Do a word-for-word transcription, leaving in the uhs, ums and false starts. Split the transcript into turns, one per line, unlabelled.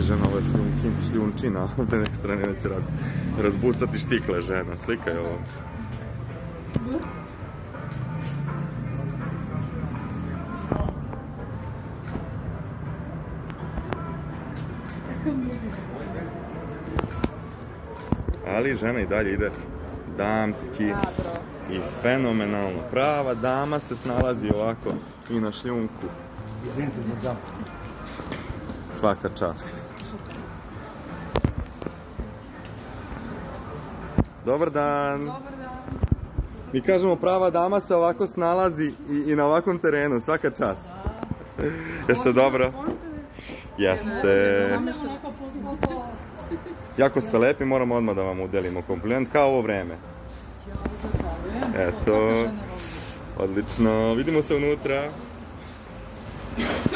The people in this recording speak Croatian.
žena, ovo je šljunčina, opet neke strane neće razbucati štikle žena, slika je ovo. Ali žena i dalje ide damski i fenomenalno. Prava dama se snalazi ovako i na šljunku.
Izvinite za dam.
Svaka čast. Dobar dan.
Dobar dan.
Mi kažemo prava dama se ovako snalazi i, i na ovakvom terenu. Svaka čast. Jeste dobro? Jeste. Jako ste lepi, moramo odmah da vam udelimo kompliment, kao ovo vreme. Eto, odlično, vidimo se unutra.